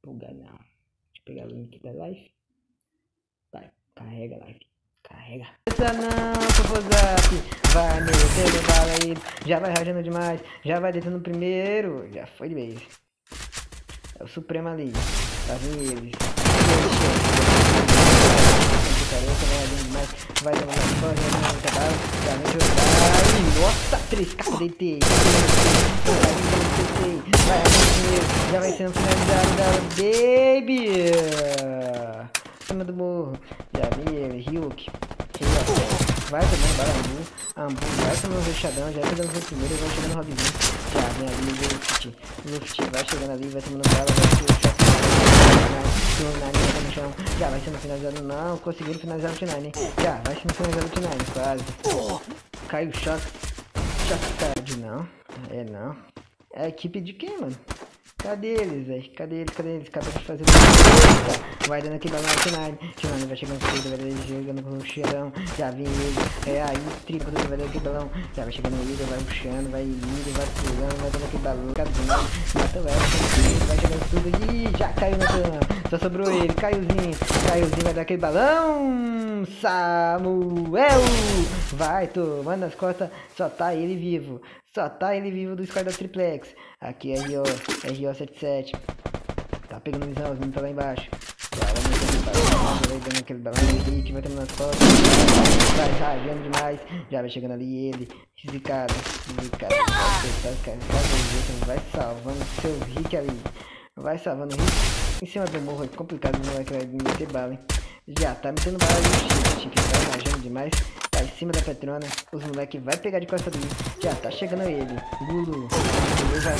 Bugar não. Deixa eu pegar o link da live. Vai, carrega a live. Carrega. Essa não, Popozap. Vai metendo bala aí. Já vai rajando demais. Já vai deitando no primeiro. Já foi de vez. É o Supremo ali. Lá vem eles. Vai tomar uma porra, já vem jogar. Nossa, 3K deitei. Vai primeiro. Já vai sendo finalizado da Baby. Em cima do morro. Já vi ele, Ryuk. Vai tomando bala Ambu vai tomando fechadão. Já pegando o primeiro, vai chegando o Robinho. Já vem ali o Luft. Vai chegando ali, vai tomando bala. No chão. Já vai sendo finalizado. Não, conseguiram finalizar o T9. Já vai sendo finalizado o T9, quase. Caiu o choque. Choque card, não. É não. É a equipe de quem, mano? Cadê eles, velho? Cadê eles? Acabou de fazer o... Vai dando aquele balão no T9. T9 vai chegando com tudo, vai chegando com o cheirão. Já vem ele. É aí, triplo, vai dando aquele balão. Já vai chegando ele, vai puxando, vai indo, vai pulando, vai dando aquele balão. Matou ela, vai chegando tudo. Ih, já caiu na cama. Só sobrou ele, Caiozinho vai dar aquele balão. Samuel vai tomando as costas. Só tá ele vivo do Squad da Triplex. Aqui é RO77. Tá pegando visão, os meninos tá lá embaixo. Vai dando aquele balão, Henrique vai tomando as costas. Vai rajando demais. Já vai chegando ali ele. Zicado. Vai salvando seu Rick ali. Vai salvando o Rick. Em cima do morro é complicado, não vai meter bala, hein? Já tá metendo bala ali. Chique tá rajando demais. Tá em cima da Petrona. Os moleques vai pegar de costa dele. Já tá chegando ele. Lulu vai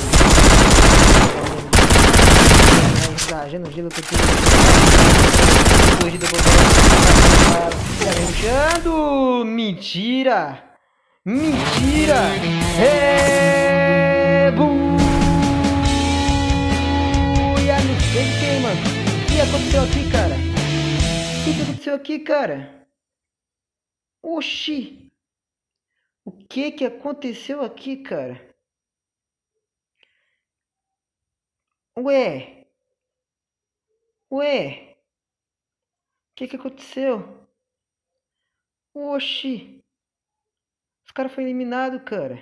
rajando gelo com tudo. Hoje do botão. Já vem puxando. Mentira! Mano. O que aconteceu aqui, cara? O que aconteceu aqui, cara? Oxi! O que aconteceu aqui, cara? Ué? O que aconteceu? Oxi! Os caras foram eliminados, cara.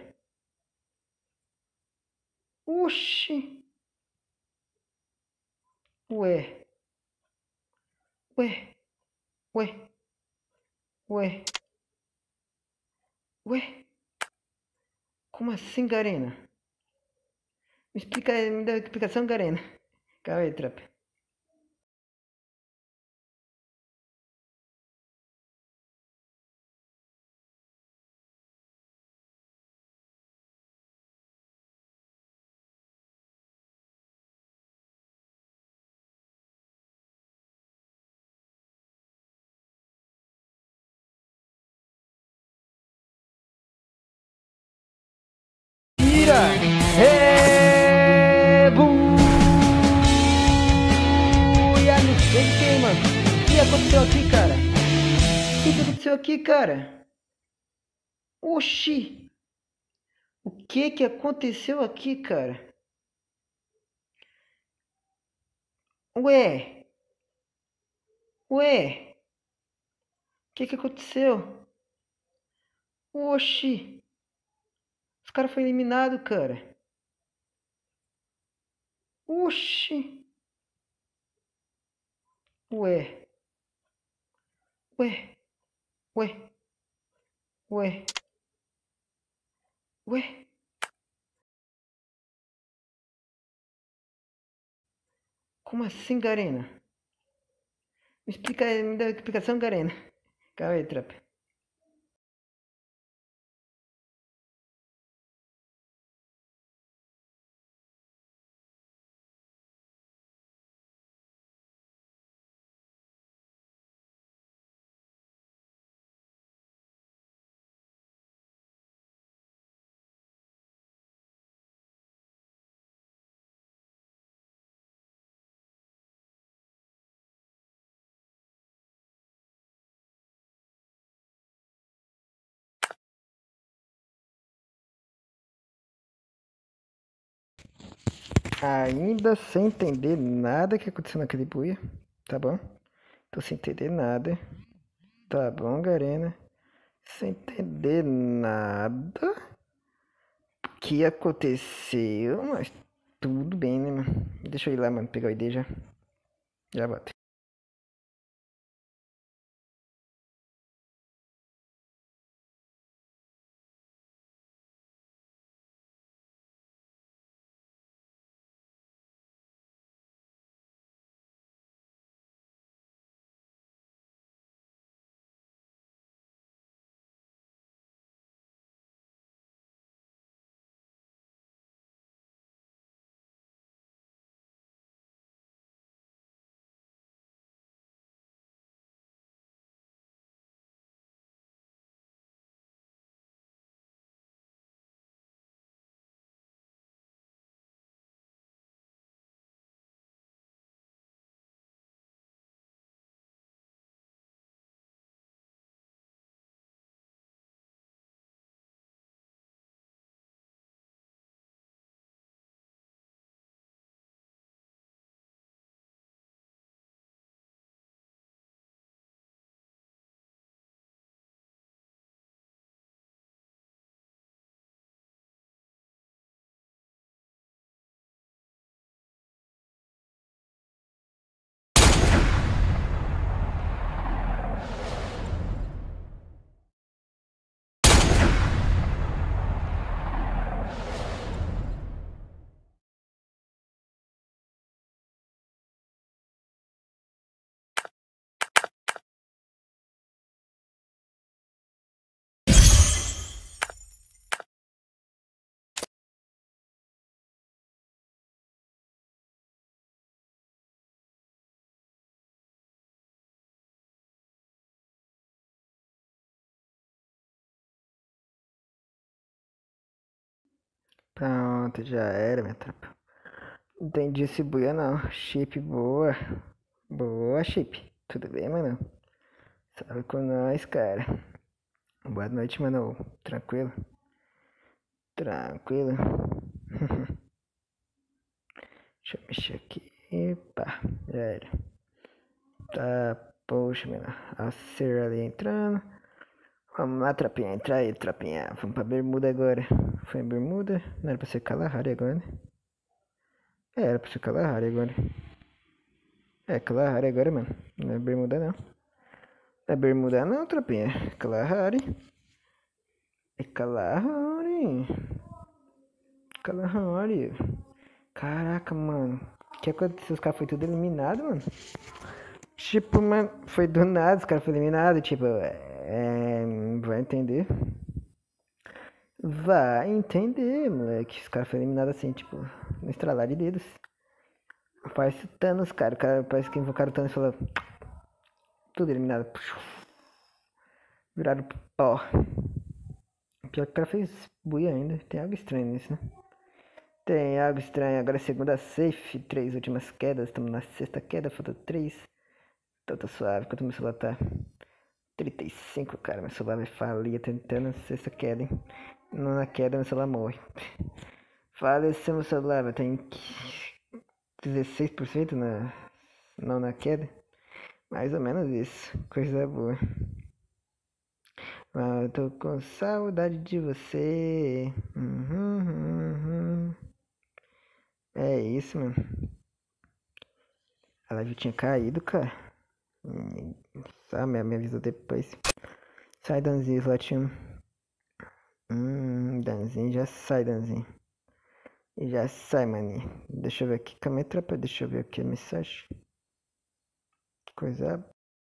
Oxi! Ué? Ué? Ué? Ué? Ué? Como assim, Garena? Me dá a explicação, Garena. Calma aí, trap. Tira! Mano. O que aconteceu aqui, cara? O que aconteceu aqui, cara? Oxi! O que aconteceu aqui, cara? Ué? Ué? O que aconteceu? Oxi! Os caras foram eliminados, cara. Oxi! Ué? Ué? Ué? Ué? Ué? Como assim, Garena? Me dá a explicação, Garena. Calma aí, trap. Ainda sem entender nada que aconteceu naquele buia, tá bom? Tô sem entender nada. Tá bom, Garena? Sem entender nada que aconteceu, mas tudo bem, né, mano? Deixa eu ir lá, mano, pegar o ID já. Já volto. Pronto, já era, minha tropa. Entendi esse buia não. Chip boa. Boa, Chip. Tudo bem, mano? Salve com nós, cara. Boa noite, mano. Tranquilo? Tranquilo. Deixa eu mexer aqui. Epa, já era. Tá, poxa, mano. A Cera ali entrando. Vamos lá, tropinha. Entra aí, tropinha. Vamos pra bermuda agora. Foi em bermuda? Não era pra ser Kalahari agora, né? É, era pra ser Kalahari agora. É, Kalahari agora, mano. Não é bermuda, não. Não é bermuda, não, tropinha. Kalahari. É Kalahari. Kalahari. Caraca, mano. O que aconteceu? Os caras foi tudo eliminado, mano. Tipo, mano, foi do nada, os caras foram eliminados. Tipo, vai entender. Vai entender, moleque. Os caras foram eliminados assim, tipo, no estralar de dedos. Parece o Thanos, cara. O cara parece que invocaram o Thanos e falou. Tudo eliminado. Viraram pó. Pior que o cara fez buia ainda. Tem algo estranho nisso, né? Tem algo estranho. Agora é segunda safe. 3 últimas quedas. Estamos na sexta queda. Falta 3. Então tá suave. Quanto meu celular tá? 35, cara. Meu celular vai falir. Tentando a sexta queda, hein? Nona queda, meu celular morre. Faleceu meu celular. Tem 16% na nona queda. Mais ou menos isso. Coisa boa. Eu tô com saudade de você. É isso, mano. A live tinha caído, cara. Só me avisou depois. Sai, Danzinho, slot 1. Danzinho, já sai, Danzinho. Já sai, maninho. Deixa eu ver aqui. Calma aí, tropa. Deixa eu ver aqui a mensagem. Coisa.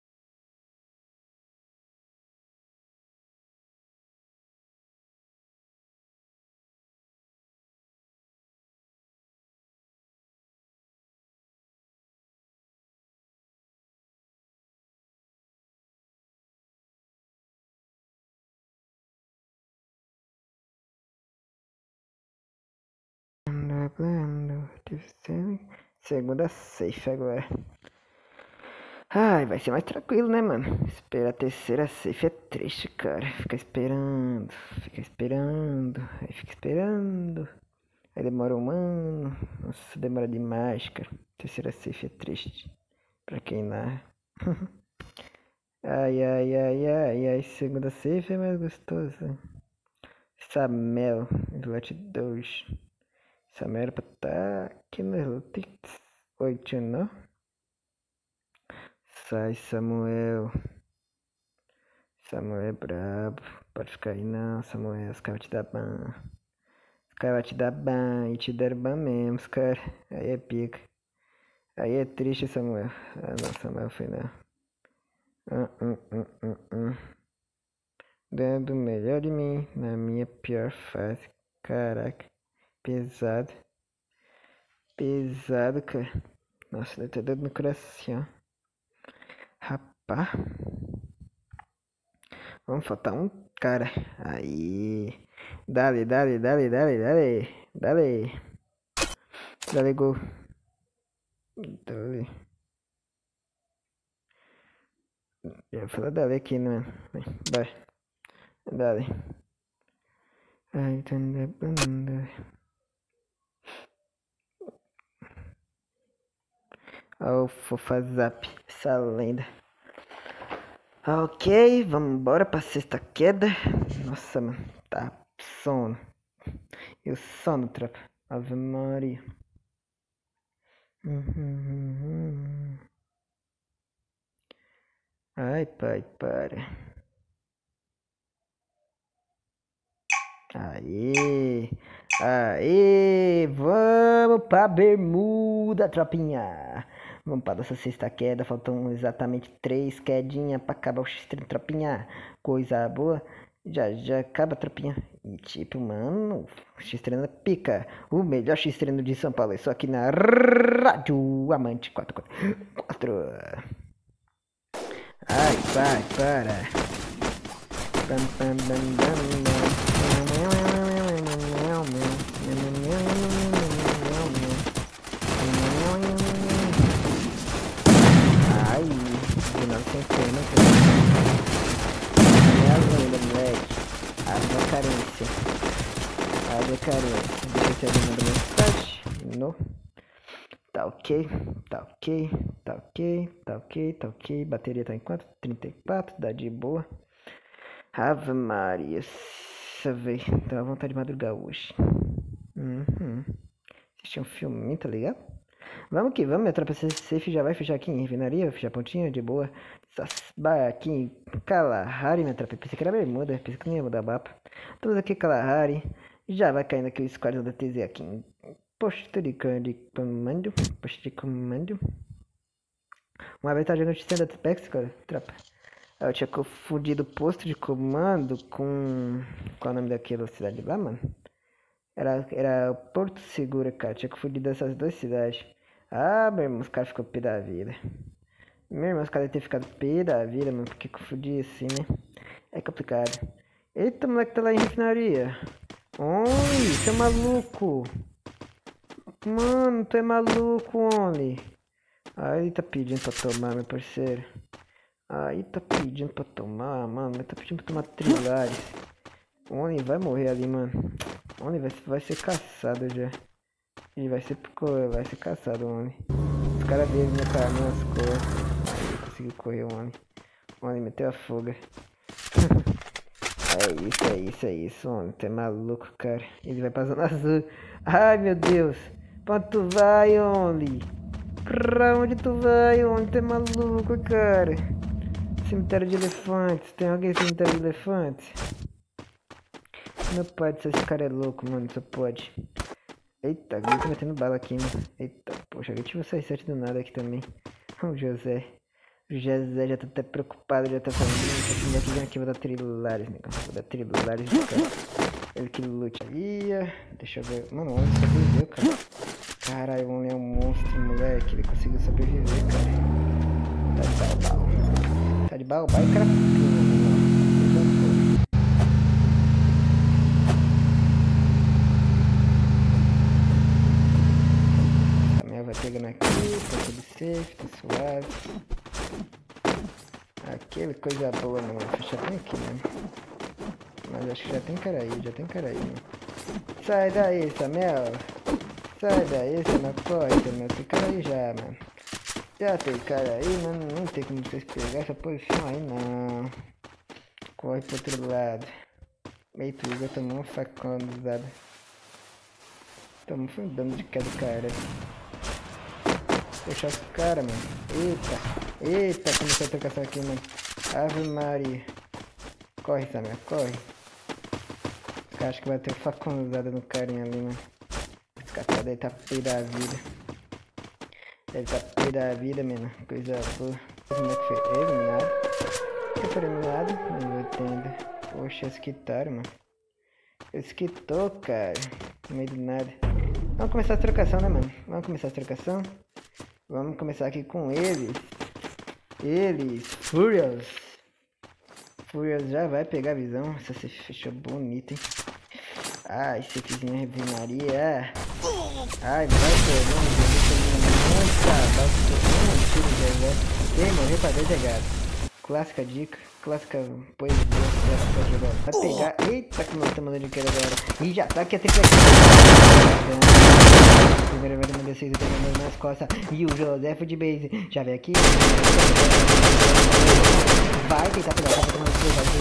Segunda safe agora. Ai, vai ser mais tranquilo, né, mano? Esperar a terceira safe é triste, cara. Fica esperando. Aí fica esperando. Aí demora um ano. Nossa, demora demais, cara. Terceira safe é triste. Pra quem narra. Ai, ai, ai, ai, ai. Segunda safe é mais gostosa. Samel, slot 2. Samel era pra estar aqui no Lutix. 8, não? Sai, Samuel. Samuel é brabo. Pode ficar aí não, Samuel. Os caras vão te dar ban. Os caras vão te dar ban. E te deram ban mesmo, os caras. Aí é pica. Aí é triste, Samuel. Ah, não, Samuel foi não. Dando o melhor de mim na minha pior fase. Caraca. Pesado. Pesado, cara. Nossa, deve ter dado no coração. Rapá. Vamos faltar um cara. Aí. Dale, dale, dale, dale, dale. Dale. Dale, gol. Dale. Eu ia falar dale aqui, né? Vai. Dale. Ai, tá me dando. Ó, o Fofazap. Essa lenda. Ok, vamos embora pra sexta queda. Nossa, mano. Tá sono. E o sono, tropa. Ave Maria. Ai, pai, para. Aê! Aê! Vamos pra bermuda, tropinha! Vamos para essa sexta queda. Faltam exatamente 3 quedinhas pra acabar o X-Treino, tropinha. Coisa boa. Já acaba, tropinha. E tipo, mano, o X-Treino pica. O melhor X-Treino de São Paulo. É só aqui na Rádio Amante 444. Ai, vai, para. Bam, bam, bam, bam, bam. Ai, de novo sem pena, é a lenda, moleque. Haja carência. Haja carência. Deixa eu ver mandar mensagem. No. Tá ok, tá ok, tá ok, tá ok, tá ok. Bateria tá em quanto? 34, dá de boa. Ave Maria. Nossa, velho. Dá vontade de madrugar hoje. Assistir um filme, tá ligado? Vamos que vamos, minha tropa safe já vai fechar aqui em refinaria, vai fechar a pontinha de boa. Aqui em Kalahari, minha tropa. Pensei que era bermuda, pensei que não ia mudar mapa. Estamos aqui em Kalahari. Já vai caindo aqui o esquadrão da TZ aqui em posto de comando. Posto de comando. Uma vez tá jogando de stand Apex, cara, tropa. Eu tinha confundido o posto de comando com... Qual é o nome daquela cidade lá, mano? Era Porto Seguro, cara. Tinha confundido essas duas cidades. Ah, meu irmão, os caras ficou pé da vida. Meu irmão, os caras devem ter ficado pé da vida, mano. Porque confundi assim, né? É complicado. Eita, moleque tá lá em refinaria. Only, você é maluco. Mano, tu é maluco, Only. Aí tá pedindo pra tomar, meu parceiro. Aí tá pedindo pra tomar, mano. Tá pedindo pra tomar Trilares. Only vai morrer ali, mano. Only vai ser caçado já. Ele vai ser caçado, Only. Os caras dele me carne nas costas. Aí conseguiu correr o Only. O Only meteu a fuga. É isso, Only. Tu é maluco, cara. Ele vai pra zona azul. Ai, meu Deus. Pra onde tu vai, Only? Pra onde tu vai, Only? Tu é maluco, cara. Cemitério de elefantes. Tem alguém no cemitério de elefantes? Não pode ser, esse cara é louco, mano. Só pode. Eita, alguém tá metendo bala aqui, mano. Eita, poxa, alguém tive 6-7 do nada aqui também. O José. O José já tá até preocupado, já tá falando. Esse moleque vem aqui, vou dar Trilares, negão. Vou dar Trilares no cara. Ele que lute aí. Deixa eu ver. Mano, o homem sobreviveu, cara. Caralho, o homem é um monstro, moleque. Ele conseguiu sobreviver, cara. Tá de baú. Tá de baú, e cara. Vai pegando aqui, tá tudo safe, tá suave. Aquele coisa boa, mano. Vou fechar bem aqui, mano. Mas acho que já tem cara aí, mano. Sai daí, Samuel. Sai daí, Samuel. Corre, Samuel. Tem cara aí já, mano. Já tem cara aí, mano. Não tem como vocês pegar essa posição aí, não. Corre pro outro lado. Eita, o Igor tomou um facão do lado. Tomou um dano de cada cara. Deixar os caras, mano. Eita. Eita, começou a trocação aqui, mano. Ave Maria. Corre, Samuel. Corre. Acho que vai ter facão usado no carinha ali, mano. Esse cara deve tá pé da vida. Deve tá pé da vida, mano. Coisa boa. Como é que foi? Eliminado? Por que foi eliminado? Não entendo. Poxa, eles quitaram, mano. Eles quitou, cara. No meio do nada. Vamos começar a trocação, né, mano? Vamos começar a trocação. Vamos começar aqui com eles. Furious. Furious já vai pegar a visão. Essa se fechou bonita, hein? Ai, esse fizinho refinaria. Ai, vai ter quem morreu pra 2 jogado. Clássica dica, clássica poesia, clássica jogada. Vai pegar. Eita, como nós estamos mandando de queda agora. E já tá aqui a tripla. Primeiro vai mandar 6 nas costas. E o José foi de base. Já veio aqui. Vai tentar pegar. Vai tomar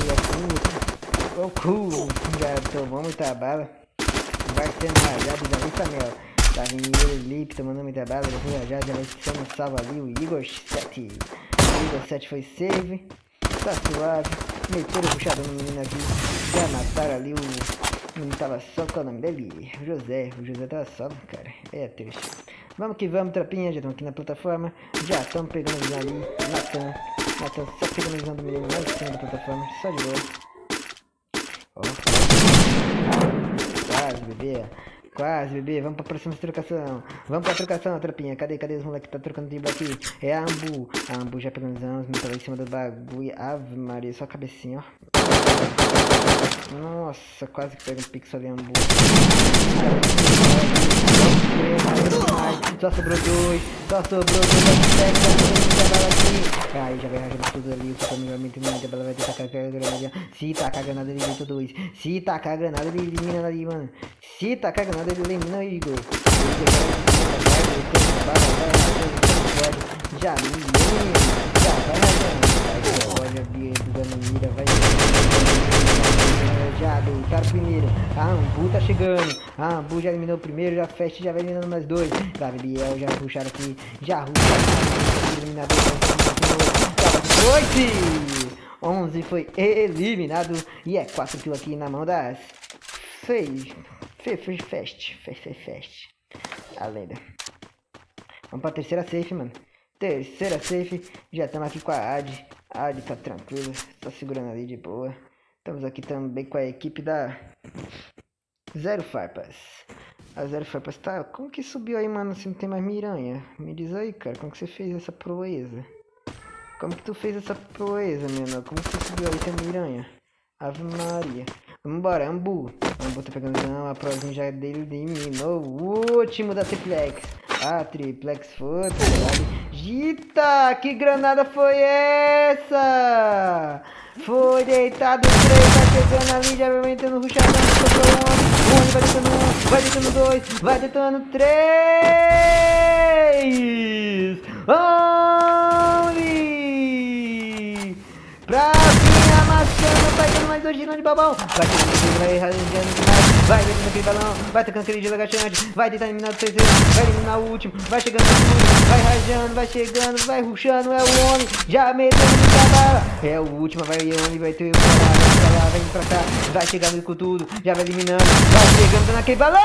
o cu. Já tomou muita bala. Vai sendo rajado já vem Samuel. Tá vindo ele ali, tomando muita bala. Já foi rajado, já vai sendo salvo ali. O Igor 7. O Igor 7 foi save. Tá suave. Meteram o puxadão no menino aqui. Já mataram ali o menino tava só. Qual é o nome dele? O José. O José tava só, cara. É triste. Vamos que vamos, tropinha. Já estamos aqui na plataforma. Já estamos pegando a visão ali. Natan só pegando a visão do menino lá em cima da plataforma. Só de boa. Ó. Quase, bebê. Quase, bebê. Vamos pra próxima trocação. Vamos pra trocação, tropinha. Cadê os moleques que tá trocando dribble aqui? É a Ambu. A Ambu já pegando visão. Os meninos tá lá em cima do bagulho. Ave Maria. Só a cabecinha, ó. Nossa, quase que pega um pixel ali, Ambu. Só sobrou 2. Aí já vai rajando tudo ali. O que também vai meter muita bala. Vai ter tacar a granada. Se tacar a granada, ele dentro 2. Se tacar a granada, ele elimina ali, mano. Se tacar a granada, ele elimina o Igor. Já vai rajando. Olha, Bia, dando mira, vai. Já deitaram primeiro. A Ambu tá chegando. A Ambu já eliminou o primeiro. Já fecha, já vai eliminando mais 2. Davi Biel já puxaram aqui. Já russaram. Eliminado. 11 foi eliminado. E é 4 kills aqui na mão das. Fest. A lenda. Vamos pra terceira safe, mano. Terceira safe. Já estamos aqui com a Ad. A Ad tá tranquila. Tá segurando ali de boa. Estamos aqui também com a equipe da Zero Farpas. A Zero Farpas tá... Como que subiu aí, mano, se não tem mais miranha? Me diz aí, cara, como que você fez essa proeza? Como que tu fez essa proeza, menor? Como que você subiu aí sem miranha? Ave Maria. Vambora, Ambu. Ambu tá pegando não, a prozinha já dele eliminou o último da triplex. A triplex foi, Gita, que granada foi essa? Foi deitado 3, vai chegando ali, já vai entrando ruxadão, sobrou um, vai deitando 1, vai deitando 2, vai deitando 3! Only! Pra vir amassando, vai dando mais 2 girão de babão, vai tocando, vai rajando demais, vai deitando aquele balão, vai tocando aquele gelo agachante, vai tentar eliminar o terceiro, vai eliminar o último, vai chegando no último, vai rajando, vai chegando, vai ruxando, é o homem, já metendo muita bala, é o último, vai o homem, vai ter vai indo pra cá, vai chegando com tudo, já vai eliminando, vai chegando naquele balão!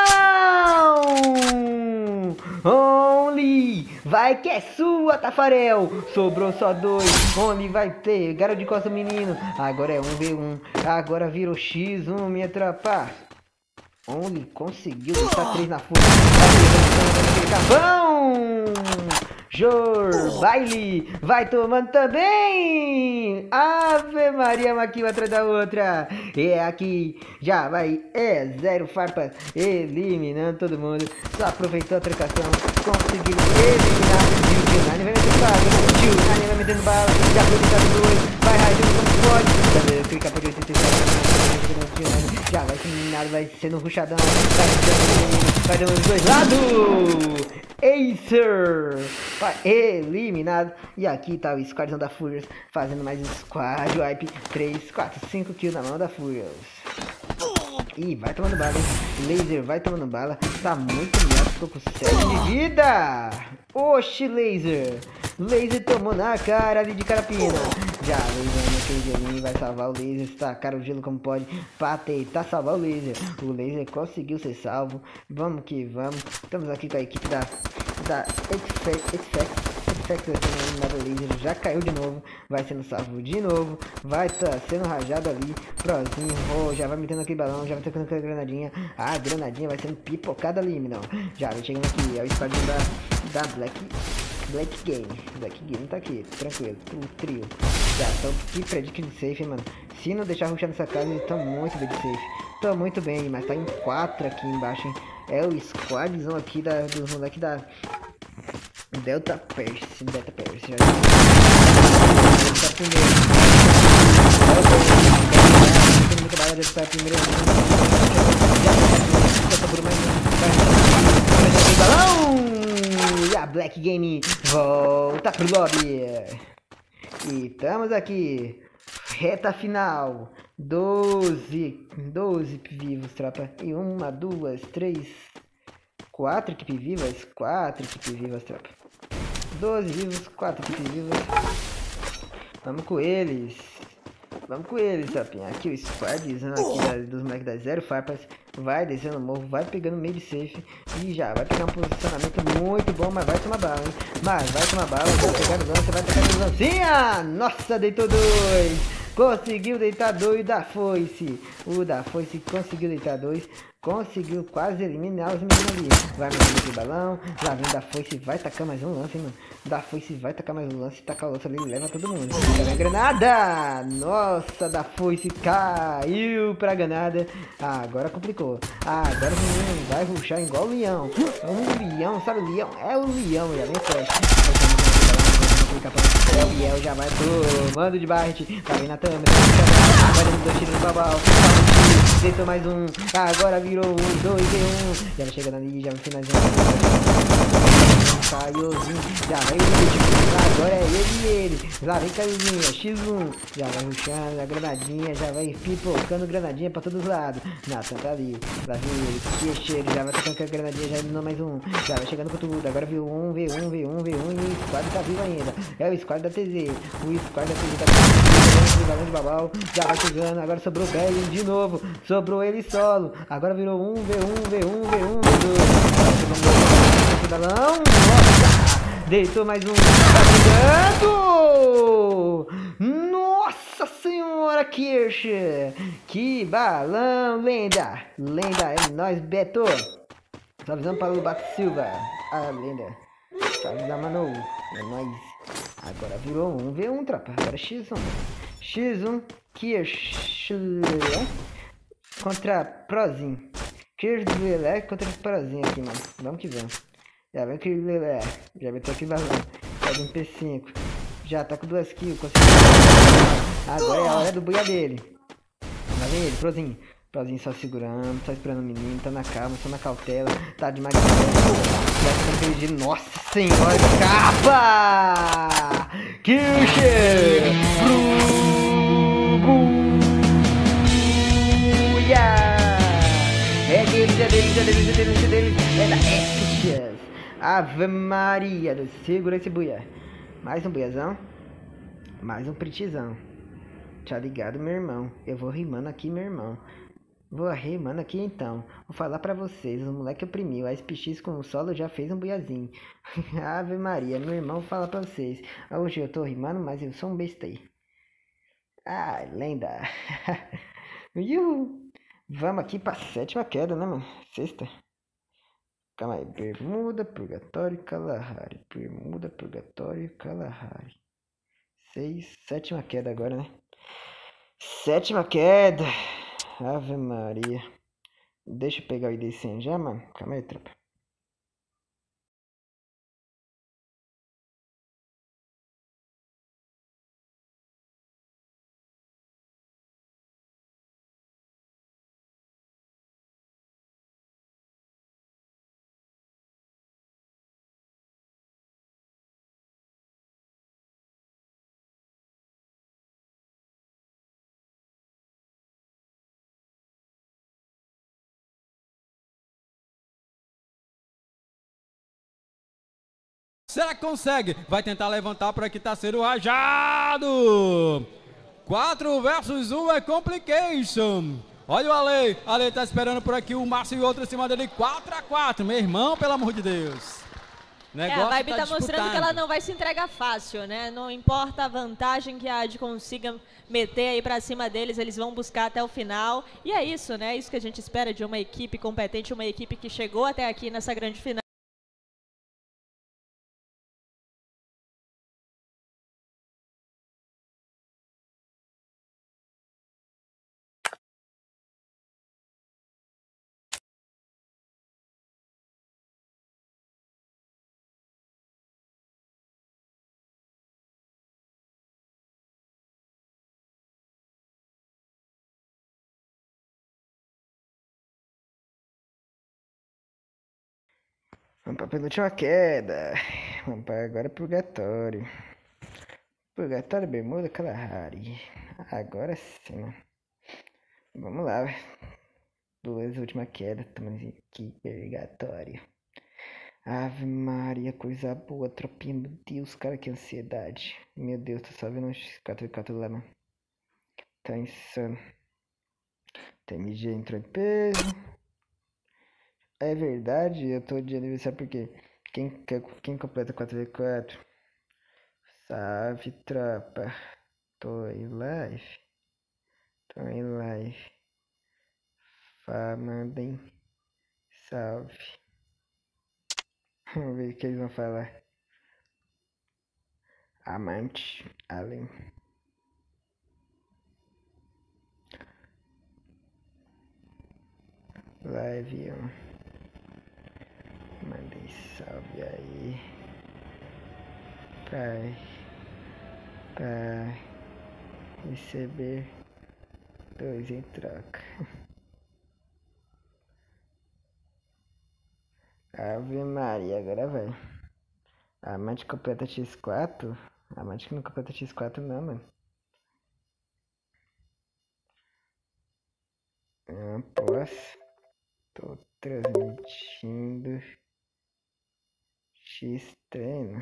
Only! Vai que é sua, Tafarel! Sobrou só 2. Only vai ter. Garoto de costa, menino. Agora é 1v1. Agora virou X1, minha tropa. Only conseguiu botar 3 na força. Vai carvão! Jor, baile, vai tomando também. Ave Maria, uma aqui atrás da outra. É aqui, já vai, é Zero Farpas, eliminando todo mundo. Só aproveitou a trocação, conseguiu eliminar. E o Tio Nine vai metendo bala, o Tio Nine vai metendo bala. Já aproveitaram 2, vai rajando como pode. Já clica por 87, já vai eliminado. eliminado, vai sendo rushadão, vai dando os dois lados. Acer vai eliminado. E aqui tá o squadzão da Furious fazendo mais squad wipe. 3, 4, 5 kills na mão da Furious. Ih, vai tomando bala, hein? Laser vai tomando bala. Tá muito melhor, ficou com 7 de vida. Oxi, Laser. Laser tomou na cara ali de carapina. Já, Laser naquele gelinho vai salvar o Laser. Tacar o gelo como pode pra tentar salvar o Laser. O Laser conseguiu ser salvo. Vamos que vamos. Estamos aqui com a equipe da X-Factor. Laser já caiu de novo, vai sendo salvo de novo, vai tá sendo rajado ali, prozinho, já vai metendo aquele balão, já vai tocando aquela granadinha, a granadinha vai sendo pipocada ali, não, já vai chegando aqui, é o squadinho da Black Game tá aqui, tranquilo, o trio, já estão que predict de safe, mano, se não deixar rushar nessa casa, eles estão muito bem de safe, estão muito bem, mas tá em 4 aqui embaixo, hein? É o squadzão aqui dos moleques da Delta Perse, já tá primeiro. Muita bala, já tá primeiro. Balão! E a Black Game volta pro lobby. E estamos aqui. Reta final. 12 vivos, tropa. E 1, 2, 3, 4 equipes vivas, tropa. 12 vivos, 4 equipes vivas. Vamos com eles, tropinha. Aqui o squadzão aqui dos moleques da Zero Farpas. Vai descendo o morro, vai pegando meio de safe. E já vai pegar um posicionamento muito bom, mas vai tomar bala, hein? Vai pegar no lance, vai pegar no lancinha. Nossa, deitou 2. Conseguiu deitar 2 da foice. O da foice conseguiu deitar 2. Conseguiu quase eliminar os meninos ali. Vai metendo esse balão. Lá vem da foice. Vai tacar mais um lance, hein, mano. Da foice vai tacar mais um lance. Taca o lance ali e leva todo mundo. Também granada. Nossa, da foice caiu pra granada. Ah, agora complicou. Agora o menino vai rushar igual o leão. Um leão, sabe o leão? É o leão. Já vem flash. É o Biel, já vai tomando de Bart. Vai na câmera. Vai dando 2 tiros no babau. Deitou mais um. Agora virou 1, 2 e 1. Já vai chegando ali, já vai finalizando. Caiozinho. Já vai o último. Agora é ele e ele. Lá vem Caiozinho. X1. Já vai rushando a granadinha. Já vai pipocando granadinha pra todos os lados. Nathan tá ali. Lá vem ele. Que cheiro. Já vai tocando a granadinha. Já eliminou mais um. Já vai chegando com tudo. Agora viu um, V1. E o squad tá vivo ainda. É o squad da TZ. O squad da TZ tá vivo. Balão de babau. Já vai chegando. Agora sobrou o Belly de novo. Sobrou ele solo. Agora virou um, V2. Balão. Nossa! Deitou mais um. Tá chegando! Nossa senhora, Kirsch! Que balão, lenda! Lenda, é nóis, Beto! Salvezão para o Bato Silva. A lenda. Salve, mano. É nóis. Agora virou um V1, tropa. Agora X1. X1, Kirsch contra Prozinho. Kirsch contra Prozinho aqui, mano. Vamos que vamos. Já vem que já vai ter aqui balão. Pega um P5. Já tá com 2 kills. Conseguiu. Agora é a hora do buia dele. Lá vem ele, Prozinho. Prozinho só segurando, só esperando o menino, tá na calma, só na cautela, tá de maquiagem. Já perdi. Nossa senhora, capa! Kircher! É deles, é da Esquichas. Ave Maria, segura esse buia. Mais um buiazão. Mais um pretizão. Tá ligado, meu irmão? Eu vou rimando aqui, meu irmão. Vou rimando aqui então. Vou falar pra vocês. O moleque oprimiu. A SPX com o solo já fez um buiazinho. Ave Maria, meu irmão fala pra vocês. Hoje eu tô rimando, mas eu sou um besta aí. Ah, lenda. Uhul. Vamos aqui pra 7ª queda, né, mano? 6ª. Calma aí. Bermuda, Purgatório, Kalahari. Bermuda, Purgatório, Kalahari. 7ª queda agora, né? 7ª queda. Ave Maria. Deixa eu pegar o ID 100 já, mano. Calma aí, tropa. Será que consegue? Vai tentar levantar por aqui, tá sendo rajado. 4 versus 1 é complication. Olha o Ale tá esperando por aqui o Márcio e outro em cima dele, 4-4, meu irmão, pelo amor de Deus. A Vibe tá mostrando que ela não vai se entregar fácil, né? Não importa a vantagem que a AD consiga meter aí pra cima deles, eles vão buscar até o final. E é isso, né? É isso que a gente espera de uma equipe competente, uma equipe que chegou até aqui nessa grande final. Vamos pra penúltima queda. Vamos para agora Purgatório. Purgatório, Bermuda, Kalahari. Agora sim, né? Vamos lá. Duas últimas quedas. Estamos aqui, Purgatório. Ave Maria, coisa boa, tropinha. Meu Deus, cara, que ansiedade. Meu Deus, tô só vendo uns 4x4 lá, mano. Tá insano. TMG entrou em peso. É verdade, eu tô de aniversário porque quem completa 4x4? Salve, tropa. Tô em live. Tô em live. Mandem salve. Vamos ver o que eles vão falar. Amante, Allen. Live 1. Mandem salve aí. Pra receber 2 em troca. Ave Maria, agora vai. Amante completa X4? Amante que não completa X4 não, mano. Após. Tô transmitindo X-treino.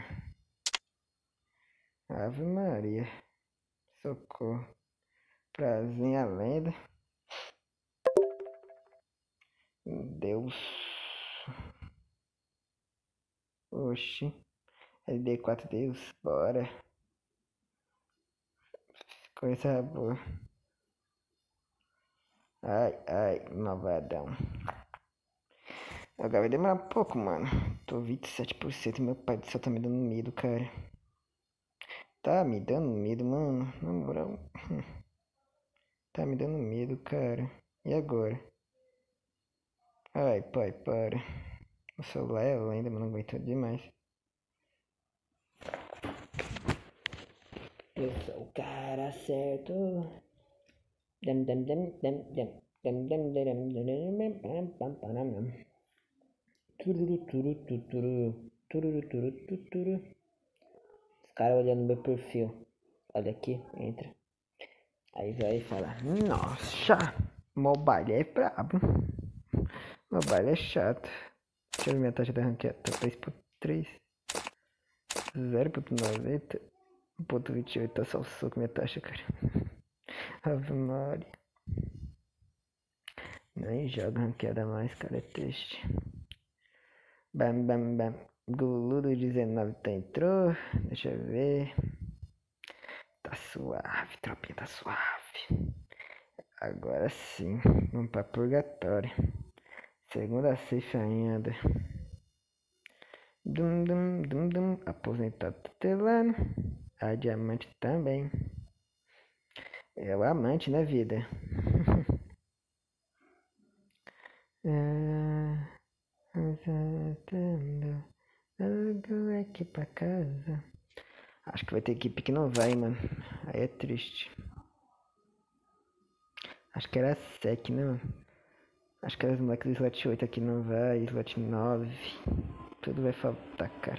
Ave Maria. Socorro. Prazinha lenda. Deus. Oxi. LD4 Deus. Bora. Coisa boa. Ai, malvadão. Agora vai demorar um pouco, mano. Tô 27% e meu pai do céu tá me dando medo, cara. Tá me dando medo, mano. Na moral. Tá me dando medo, cara. E agora? Ai, pai, para. O celular é lenda, mas não aguento demais. Eu sou o cara certo. Os caras olhando meu perfil. Olha aqui, entra. Aí vai falar, nossa, mobile é brabo. Mobile é chato. Deixa eu ver minha taxa de ranqueada. Tá 3.3. 0.90. 1.28. Tá só o soco minha taxa, cara. Ave Maria. Nem joga ranqueada mais, cara. É triste. Bam, bam, bam. Guludo 19 tá entrou. Deixa eu ver. Tá suave, tropinha, tá suave. Agora sim, vamos pra purgatório. Segunda safe ainda. Dum. Aposentado tutelano. A diamante também. É o amante na vida. Algo aqui pra casa. Acho que vai ter equipe que não vai, mano. Aí é triste. Acho que era sec, né, mano? Acho que era os moleques do slot 8 aqui não vai, slot 9. Tudo vai faltar, cara.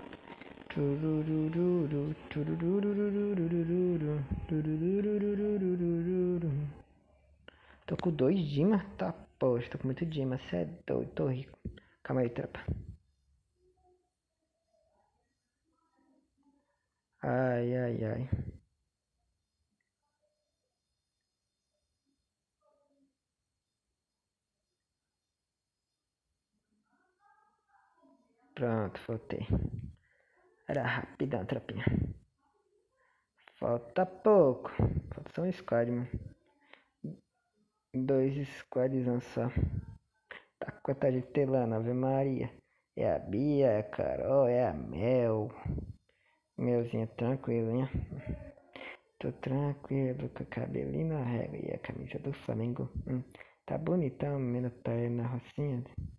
Tô com 2 Dima? Tá, poxa, tô com muito Dima. Cê é doido, tô rico. Calma aí, tropa. Ai, ai, ai. Pronto, voltei. Era rapidão, tropinha. Falta pouco. Falta só um squad, mano. 2 squads só. Tá com a de telana, Ave Maria. É a Bia, é a Carol, é a Mel. Melzinha tranquilinha. Tô tranquilo com o cabelinho na régua e a camisa do Flamengo. Tá bonitão, menino, tá aí na rocinha.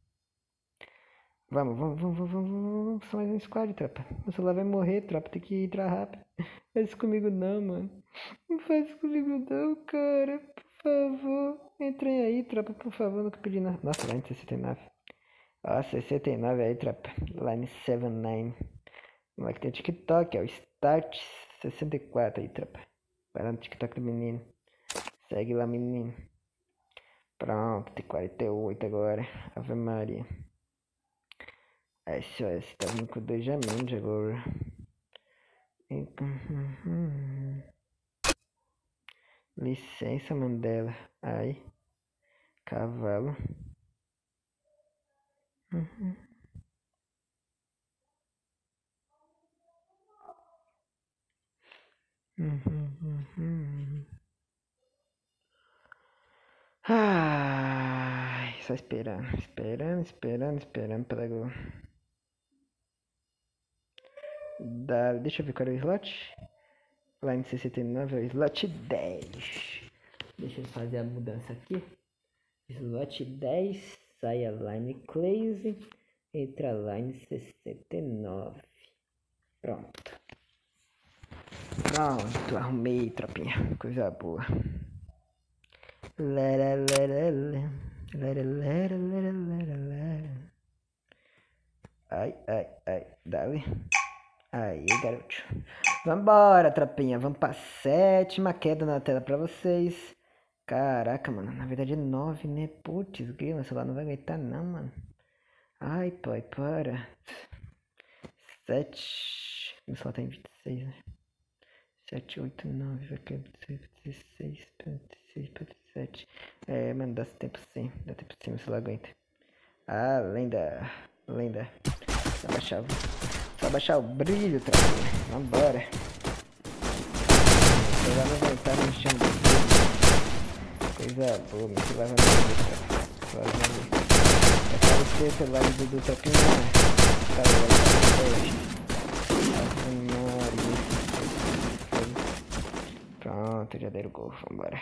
Vamos. Só mais um squad, tropa. O celular vai morrer, tropa. Tem que entrar rápido. Não faz isso comigo não, mano. Não faz isso comigo não, cara. Por favor. Entrem aí, tropa, por favor. Nunca pedi nada. Nossa, line 69. Ó, 69 aí, tropa. Line 79. Moleque tem TikTok, é o Start 64 aí, tropa. Vai lá no TikTok do menino. Segue lá, menino. Pronto, tem 48 agora. Ave Maria. SOS tá vindo com 2 jaminhos agora. Licença, Mandela. Ai. Cavalo. Ai, só esperando pela gol. Deixa eu ver qual é o slot. Line 69 é o slot 10. Deixa eu fazer a mudança aqui. Slot 10, sai a line Claze, entra a line 69. Pronto, arrumei, tropinha, coisa boa. Ai, dale. Aí, garoto. Vambora, tropinha, vamos pra 7ª queda na tela pra vocês. Caraca, mano, na verdade é 9, né? Putz, grila, o celular não vai aguentar não, mano. Ai, pai, para. 7. Meu celular tá em 26, né? 7, 8, 9, vai cair 16, 7. É, mano, dá tempo sim, meu celular aguenta. Ah, lenda. Só baixar o brilho, tropinha. Vambora. Eu já não aguentar no chão do brilho. Coisa boa, meu celular vai morrer, cara. É para você, celular do Dudu Tropinha. Tá ligado? Pronto, já deram o gol, vambora.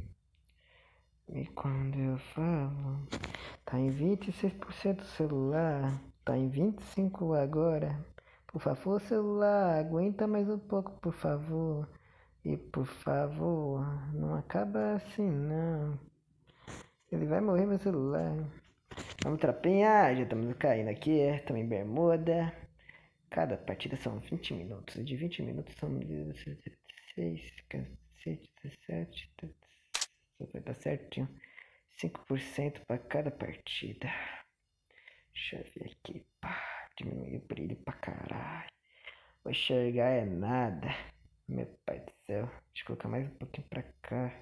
E quando eu falo, tá em 26% o celular, tá em 25% agora. Por favor, celular, aguenta mais um pouco, por favor. E por favor, não acaba assim não. Ele vai morrer, meu celular. Vamos tropinha, já estamos caindo aqui, estamos em bermuda. Cada partida são 20 minutos. De 20 minutos são 16, 17, vai dar certinho. 5% para cada partida. Deixa eu ver aqui. Pá, diminuir o brilho pra caralho. Vou enxergar é nada. Meu pai do céu. Deixa eu colocar mais um pouquinho pra cá.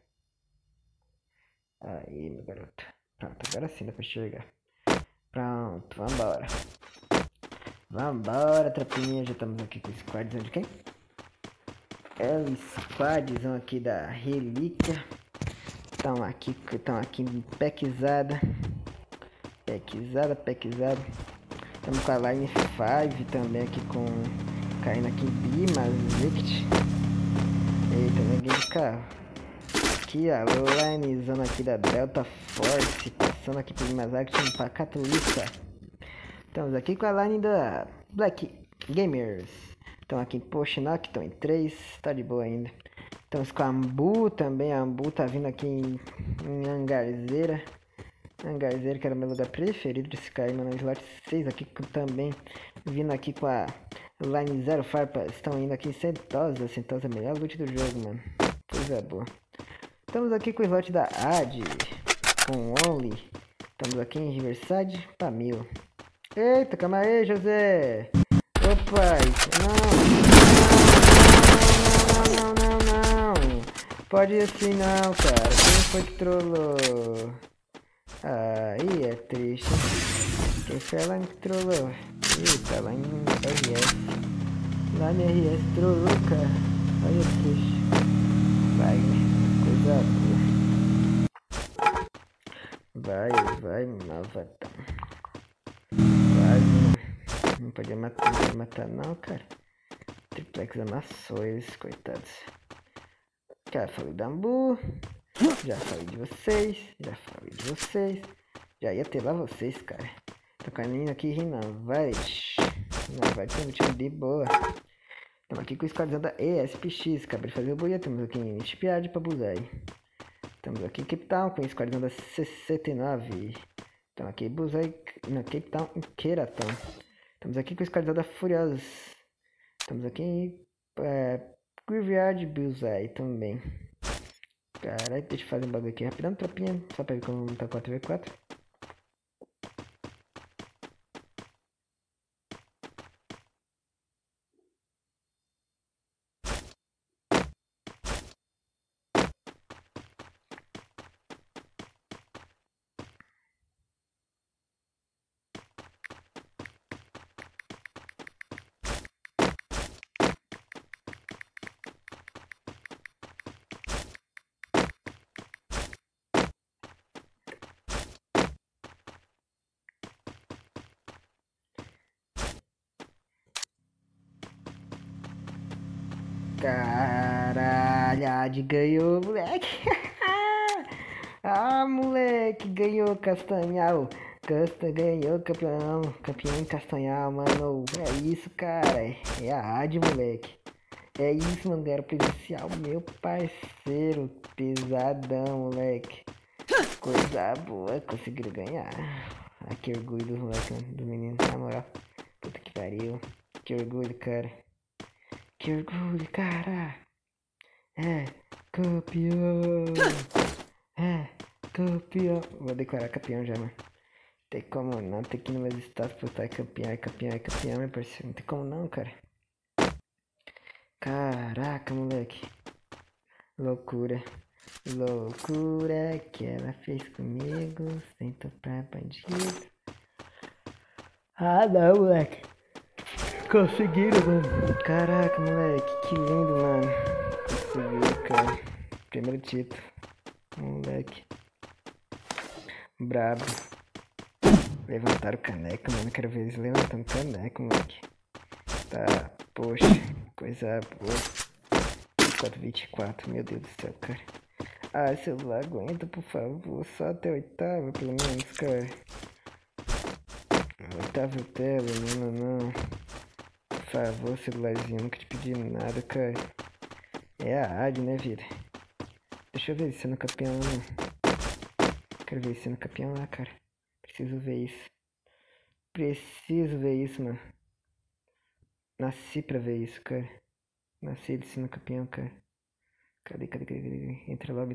Aí, meu garoto. Pronto, agora sim dá pra enxergar. Pronto, vambora. Vambora, tropinha. Já estamos aqui com o squadzão de quem? É o squadzão aqui da Relíquia. Estão aqui em packzada. Packzada. Estamos com a line 5 também aqui com... Caindo aqui em Bimazict. Eita, ninguém de carro. Aqui a linezona aqui da Delta Force. Passando aqui por Bimazict para Catulista. Estamos aqui com a line da Black Gamers. Estão aqui em Poshinok, estão em 3. Tá de boa ainda. Estamos com a Ambu também. A Ambu tá vindo aqui em Angarzeira. Angarzeira, que era o meu lugar preferido de se cair, mano. Slot 6 aqui também. Vindo aqui com a Line 0 Farpa. Estão indo aqui em Sentosa. Sentosa é o melhor loot do jogo, mano. Coisa boa. Estamos aqui com o slot da AD. Com Only. Estamos aqui em Riverside pra 1000. Eita, calma aí, José. Opa, não. Pode ir assim não, cara. Quem foi que trollou? Aí é triste. Quem foi lá que trollou? Ih, tá lá em RS. Lá no RS trollou, cara. Olha triste. Vai, coisa boa. Vai, malvadão. Quase. Não podia matar não, cara. Triplex amassou eles, coitados. Já falei da Ambu. Já falei de vocês. Já ia ter lá vocês, cara. Tô com a menina aqui rindo, não. Vai ter um time de boa. Estamos aqui com o squadzão da ESPX. Acabei de fazer o boia. Estamos aqui em Shipyard pra Buzai. Estamos aqui em Cape Town com o squadzão da 69. Estamos aqui em Buzai, na Cape Town, em Keratão. Estamos aqui com o squadzão da Furiosos. Estamos aqui em Graveyard Buzai também. Caralho, deixa eu fazer um bagulho aqui rapidão, tropinha. Só pra ver como tá 4v4. Caralho, ganhou, moleque. Moleque, ganhou Castanhal. Ganhou campeão em Castanhal, mano. É isso, cara. É a AD, moleque. É isso, mano. Ganharam presencial, meu parceiro. Pesadão, moleque. Coisa boa, conseguiram ganhar. Que orgulho dos moleques, do menino, na moral. Puta que pariu. Que orgulho, cara. Que orgulho, cara. É campeão. Campeão. Vou declarar campeão já, mano. Tem como não. Tem que ir no meu status postar campeão, meu parceiro. Não tem como não, cara. Caraca, moleque. Loucura que ela fez comigo. Sem topar bandido. Não, moleque. Conseguiram, mano. Caraca, moleque. Que lindo, mano. Conseguiram, cara. Primeiro título. Moleque. Brabo. Levantaram caneca, mano. Quero ver eles levantando caneca, moleque. Tá, poxa. Coisa boa. 424, meu Deus do céu, cara. Celular, aguenta, por favor. Só até oitava, pelo menos, cara. Oitava tela, não. Por favor, celularzinho, nunca te pedi nada, cara. É a AD, né, vida? Deixa eu ver se é no campeão, né? Quero ver se é no campeão lá, cara. Preciso ver isso, mano. Nasci pra ver isso, cara. Nasci de ser no campeão, cara. Cadê? Entra logo.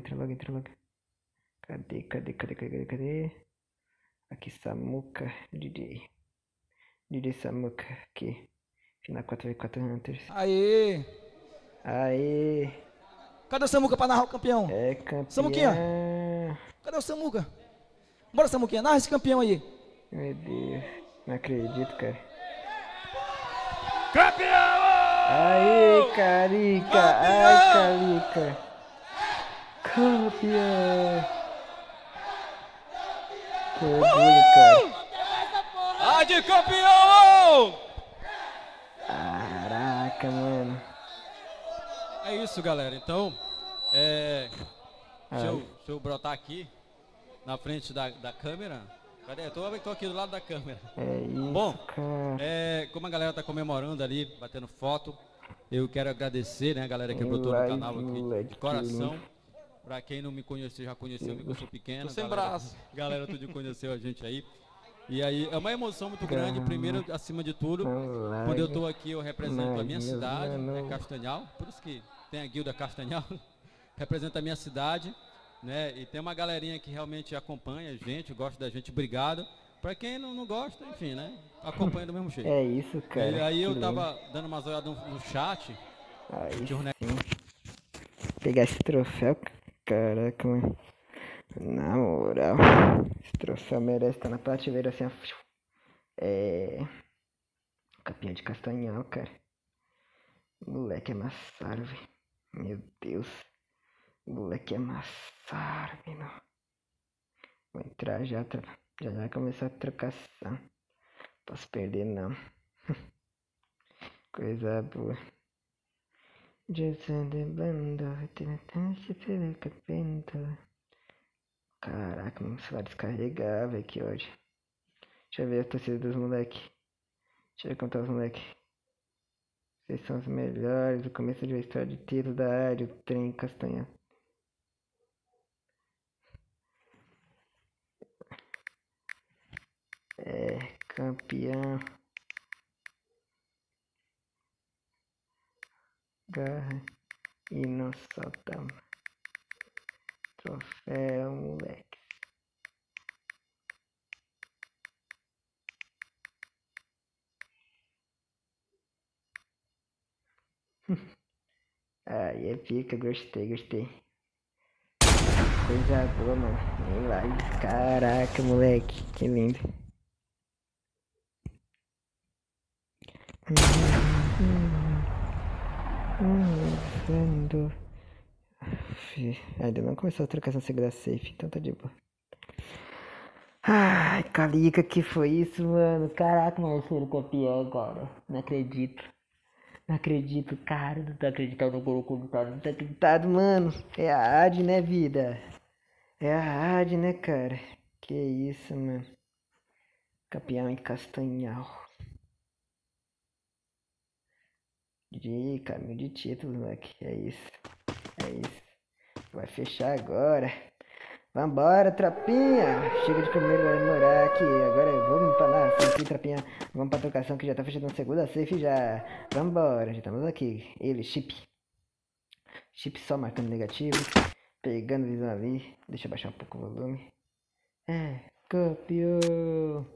Cadê? Aqui, Samuca, DJ Samuca, aqui. Final 4v4 Hunters. Aê! Cadê o Samuca pra narrar o campeão? É campeão. Samuquinha! Cadê o Samuca? Bora, Samuquinha, narra esse campeão aí. Meu Deus, não acredito, cara. Campeão! Aê, Carica! Ai, Carica! Campeão! Que orgulho, cara! AD campeão! Caraca, mano. É isso, galera. Então, deixa eu brotar aqui na frente da câmera. Cadê? Tô aqui do lado da câmera. É isso, bom, cara. como a galera tá comemorando ali, batendo foto, eu quero agradecer, né, a galera que brotou no canal aqui, de coração. Pra quem não me conheceu, já conheceu, eu sou pequeno. Tô sem braço. Galera tudo conheceu a gente aí. E aí, é uma emoção muito grande, primeiro, acima de tudo, quando eu tô aqui, eu represento a minha cidade, né, Castanhal, por isso que tem a guilda Castanhal, representa a minha cidade, né, e tem uma galerinha que realmente acompanha a gente, gosta da gente, obrigado. Pra quem não gosta, enfim, né, acompanha do mesmo jeito. É isso, cara. E aí eu tava dando umas olhadas no chat. Aí de um sim. Pegar esse troféu. Caraca, mano. Na moral. Esse troféu merece estar na prateleira assim, ó. Capinha de castanhal, cara. Moleque é maçaro, velho. Meu Deus. Moleque é maçaro, menino. Vou entrar já, já vai começar a trocação. Posso perder, não. Coisa boa. Caraca, mano, você vai descarregar, velho, que ódio. Deixa eu ver a torcida dos moleque. Deixa eu ver contar os moleque. Vocês são os melhores. O começo de uma história de tiro da área. O trem castanha. Campeão. Garra. E não solta. Troféu, moleque. Aí é pica, gostei. Coisa boa, mano. Nem lá. Caraca, moleque. Que lindo. Ainda não começou a trocar essa segunda safe, então tá de boa. Ai, Calica, que foi isso, mano? Caraca, mano, foi o campeão, cara. Não acredito. Não acredito, cara. Não tô acreditando no Goku, não tô acreditado, mano. É a AD, né, vida? É a AD, né, cara? Que isso, mano. Campeão em Castanhal. De caminho de título, moleque. É isso. Vai fechar agora. Vambora, tropinha. Chega de comemorar aqui. Agora vamos pra lá. Aqui, tropinha. Vamos pra trocação que já tá fechando a segunda safe já. Vambora, já estamos aqui. Ele, Chip. Chip só marcando negativo. Pegando visão ali. Deixa eu baixar um pouco o volume. Copiou.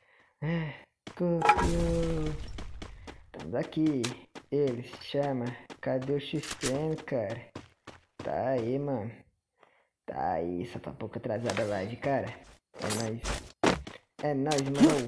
Copiou. Estamos aqui. Ele se chama. Cadê o XPM, cara? Tá aí, mano. Tá aí, só tá um pouco atrasada a live, cara. É nóis, mano.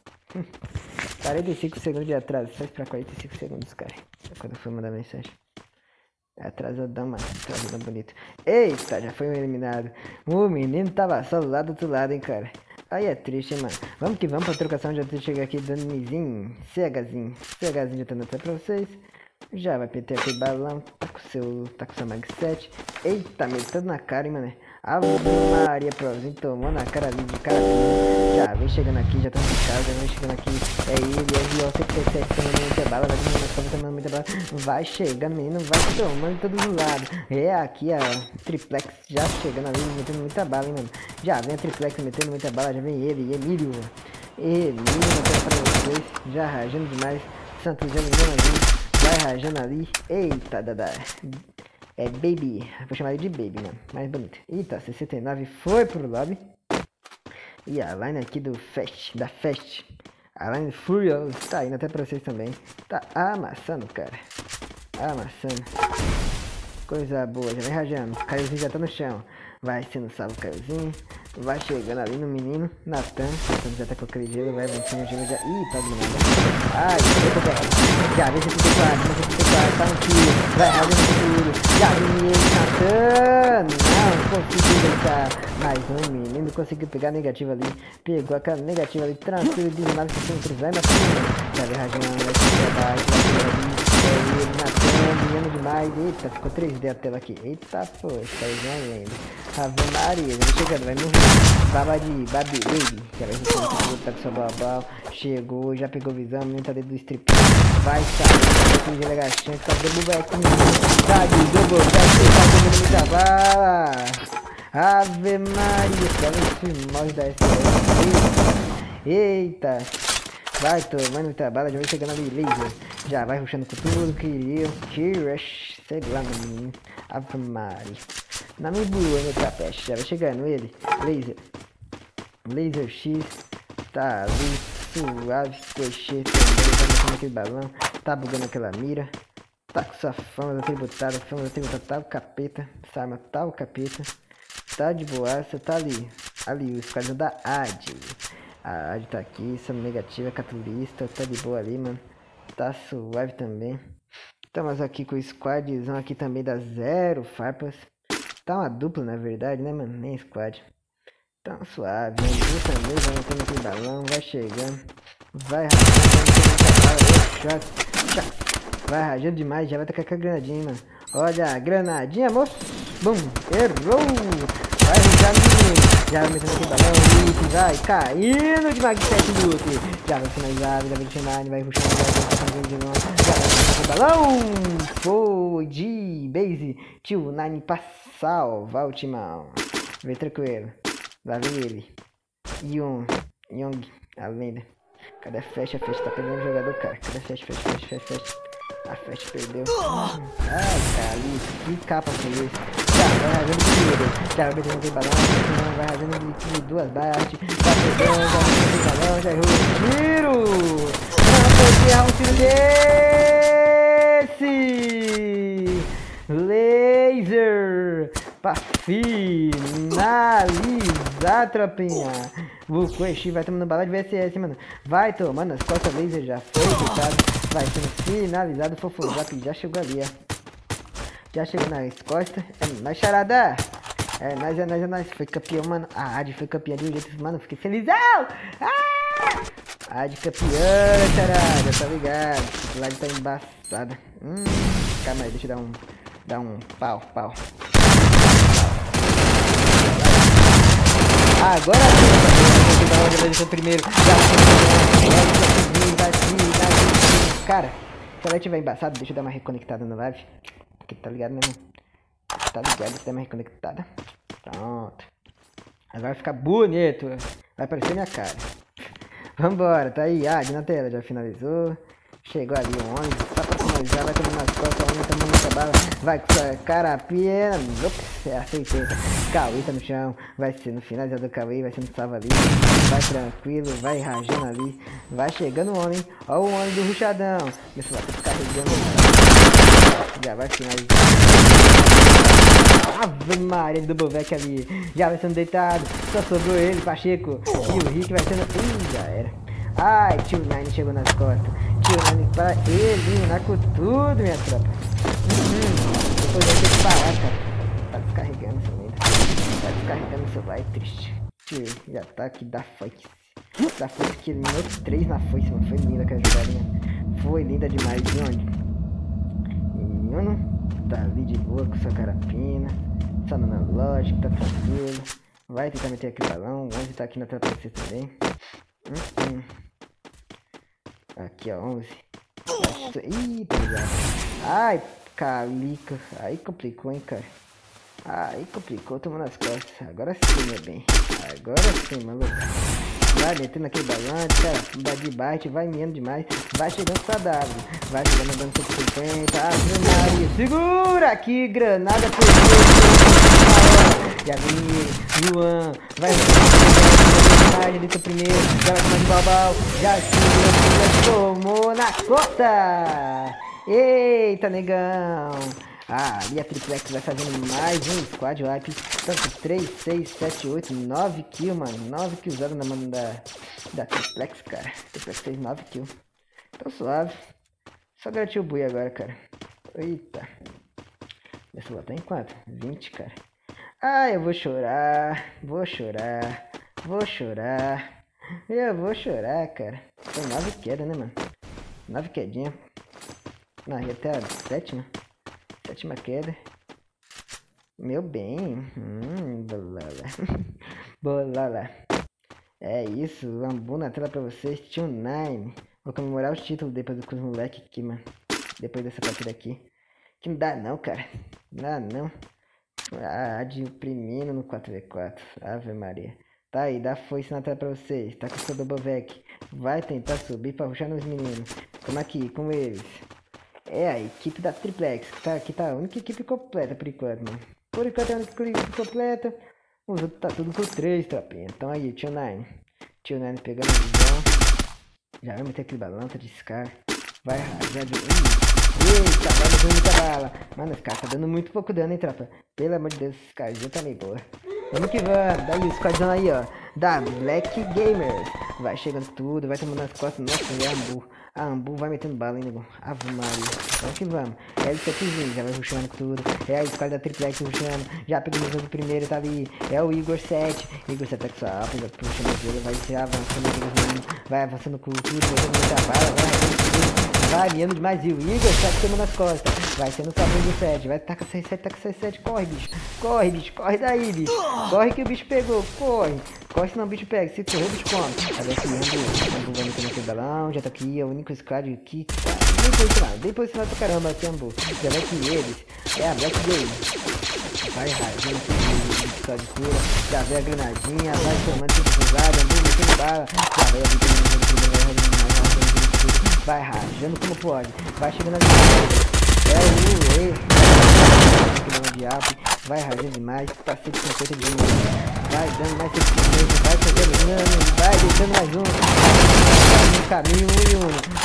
45 segundos de atraso. Só pra 45 segundos, cara. É quando eu fui mandar mensagem. É atrasadão, mano. Atrasadão bonito. Eita, já foi eliminado. O menino tava só lá do outro lado, hein, cara. Aí é triste, hein, mano. Vamos que vamos pra trocação. Já chega aqui dando mizinho. CHzinho já tá dando pra vocês. Já vai PT aquele balão. Tá com seu Mag 7. Eita, metendo na cara, hein, mano. Ave Maria, prozinho tomou na cara ali de cara. Já vem chegando aqui, já tá no carro, já vem chegando aqui. É ele, é o 137, tomando muita bala, vai tomando muita bala. Vai chegando, menino, vai tomando em todos os lados. É aqui a triplex já chegando ali, metendo muita bala, hein, mano. Já vem a triplex metendo muita bala, já vem ele, Emílio. Emílio, pra vocês, já rajando demais. Santos já vendendo ali, vai rajando ali. Eita, Dada. É Baby, vou chamar ele de Baby, mano, mais bonito. Eita, 69 foi pro lobby. E a line aqui do Fast, da Fast. A line Furious tá indo até pra vocês também. Tá amassando, cara. Amassando. Coisa boa, já vem rajando. Caiozinho já tá no chão. Vai sendo salvo o Caiozinho. Vai chegando ali no menino, Natan. Já tá com aquele gelo, vai avançando o gelo já. Ih, tá dominando. Ai, já vem 74, 74, tá no tiro. Vai rajando no futuro. Já vem ele, Natan. Não conseguiu deitar. Mais um menino conseguiu pegar a negativa ali. Pegou aquela negativa ali, tranquilo, 19 centímetros. Vai matando. Já vem rajando, vai pra baixo, vai ali. É ele, Natan, brilhando demais. Eita, ficou 3D a tela aqui. Eita, poxa, aí já lembra. Ave Maria, vem chegando, vai morrer. Baba de Baby Baby. Já vai receber, tá com seu babau. Chegou, já pegou visão, menino tá dentro do strip. Vai sair, vai ter agachante, cadê o bonequinho? Tá de jogo, tá comendo muita bala. Ave Maria, olha esse mouse da SLS. Eita. Vai tomando muita bala, já vai chegando ali, laser. Já vai rushando com tudo, que rush. Sei lá, menino. Ave Maria. Na minha boa, meu tapete. Já vai chegando ele. Laser X. Tá ali. Suave. Cochê. Também. Tá mexendo aquele balão. Tá bugando aquela mira. Tá com sua fama tributada, tá o capeta. Essa arma tá o capeta. Tá de boaça, tá ali. Ali, o esquadrão da AD. A AD tá aqui, sendo negativa, catulista. Tá de boa ali, mano. Tá suave também. Estamos aqui com o squadzão aqui também da Zero Farpas. Tá uma dupla, na verdade, né, mano? Nem squad. Tá suave. Angu também, vai metendo aquele balão, vai chegando. Vai rajando, vai rajando demais, já vai tacar com a granadinha, mano. Olha a granadinha, moço. Bum, errou. Vai rujar no menino. Já vai metendo aquele balão, isso, vai caindo de Mag 7 Loot. Já vai finalizar, já vai deixar, vai ruxando, vai de novo. Já vai metendo aquele balão. Foi de base. Tio Nine pra salvar o timão. Vem tranquilo. Lá vem ele. Young, a lenda. Cadê a Flash? A Flash tá perdendo o jogador, cara. Cadê a Flash? A Flash perdeu. Ai, cara, que capa foi esse? Já vai rasgando primeiro. Já vai metendo aquele balão. Vai rasgando de duas balas. Tá pegando, já metendo aquele balão. Já errou o tiro. Não pode errar um tiro desse. Laser. Pra finalizar, tropinha. O Quest vai tomando bala de VSS, mano. Vai tomando as costas, laser já foi fechado. Vai sendo finalizado. O Fofozap já chegou ali, ó. Já chegou nas costas. É nóis, charada. É nóis. Foi campeão, mano. A AD foi campeã de um jeito, mano. Fiquei felizão. AD campeã, charada. Tá ligado? O lado tá embaçada. Calma aí, deixa eu dar um pau. Agora sim, o primeiro. Cara, se ela tiver embaçado, deixa eu dar uma reconectada na live. Porque tá ligado, né, mano? Tá ligado, deixa eu dar uma reconectada. Pronto. Agora vai ficar bonito. Vai aparecer minha cara. Vambora, tá aí. AD na tela, já finalizou. Chegou ali o 11, só pra finalizar, vai tomando nas costas, tomando muita bala, vai com sua carapina, ops, aceitei, Cauê tá no chão, vai ser no finalizador do Cauê, vai sendo salvo ali, vai tranquilo, vai rajando ali, vai chegando o homem, ó o homem do ruchadão, meu celular tá carregando, já vai finalizar, Ave Maria de Doublevec ali, já vai sendo deitado, só sobrou ele, Pacheco, e o Rick vai sendo, já era. Ai, tio Nine chegou nas costas. Tio Nine para eliminar com tudo, minha tropa. Depois vai ter que parar, cara. Tá descarregando essa merda. Tá descarregando o celular, é triste. Tio, já tá aqui da foice. Da foice que eliminou 3 na foice, mano. Foi linda aquela jogadinha. Foi linda demais. De onde? Menino, tá ali de boa com sua carapina. Só no analógico, tá tranquilo. Vai tentar meter aquele balão. O 11 tá aqui na tela pra você também. Aqui, ó, 11. Ih, pegado. Ai, calica. Aí complicou, hein, cara. Aí complicou, tomando as costas. Agora sim, meu bem. Agora sim, maluco. Vai metendo aquele balão, cara. Dá de bite, vai miando demais. Vai chegando saudável. Vai chegando dando 150. Ave Maria. Segura aqui, granada por já vi, Luan, vai ali pro primeiro, já vai tomar de balbal, já tomou na costa! Eita, negão! Ali a Triplex vai fazendo mais um squad wipe, tanto 3, 6, 7, 8, 9 kills, mano, 9 kills na mão da Triplex, cara, Triplex fez 9 kills, então suave, só garantiu o bui agora, cara, eita, meu celular tá em quanto? 20, cara. Eu vou chorar, eu vou chorar, cara. Foi 9 quedas, né, mano? 9 quedinhas. Não, ia até a sétima queda. Meu bem, bolala. É isso, lambu na tela pra vocês, Tio Nine. Vou comemorar os títulos depois com os moleques aqui, mano. Depois dessa partida aqui. Que não dá não, cara. Não dá não. AD imprimindo no 4v4. Ave Maria. Tá aí, dá foice na tela pra vocês. Tá com o seu Doublevec. Vai tentar subir pra rushar nos meninos. Tamo aqui com eles. É a equipe da Triplex. Tá, aqui tá a única equipe completa por enquanto, mano. Por enquanto é a única equipe completa. Os outros tá tudo por 3, tropinha. Então aí, Tio Nine. Tio Nine pegando o visão. Já vai meter aquele balão, tá de scar. Vai rajar de... Eita, vai meter bala. Mano, esse cara tá dando muito pouco dano, hein, tropa. Pelo amor de Deus, esse cara já tá meio boa. Vamos que vamos. Daí o squadzão aí, ó. Da Black Gamers. Vai chegando tudo, vai tomando nas costas. Nossa, é Ambu. A Ambu vai metendo bala, hein, nego. Ave Maria. Vamos que vamos. É o Setzinho, já vai rushando com tudo. É a squad da Triple X rushando. Já pegou no jogo primeiro, tá ali. É o Igor 7. Igor 7 tá com sua alpa, já puxando dele. Vai se avançando aqui. Vai avançando com tudo. Vai dando muita bala. Vai avançando tudo. Vai miando demais. E o Igor 7 tomando nas costas. Vai sendo o sabão do 7. Vai tacar 6-7, taca 6-7. Corre, bicho. Corre, bicho. Corre daí, bicho. Corre que o bicho pegou. Corre. Corre senão o bicho pega. Se correr, o bicho come. Tá descendo. Vai metendo aquele balão. Já tá aqui. É o único squad aqui. Bem posicionado. Bem posicionado pra caramba aqui, Ambu. Já vai que eles. É a Black Game. Vai rajando aqui. Squad de cura. Já vem a granadinha. Vai tomando tudo cruzado. Ambu metendo bala. Já vai a vai rajando como pode. Vai chegando ali. É o E. Vai rajando demais. Tá 150 de 1. Vai dando mais 150. Vai pegando dano. Vai deixando mais um. No caminho, 1 e 1.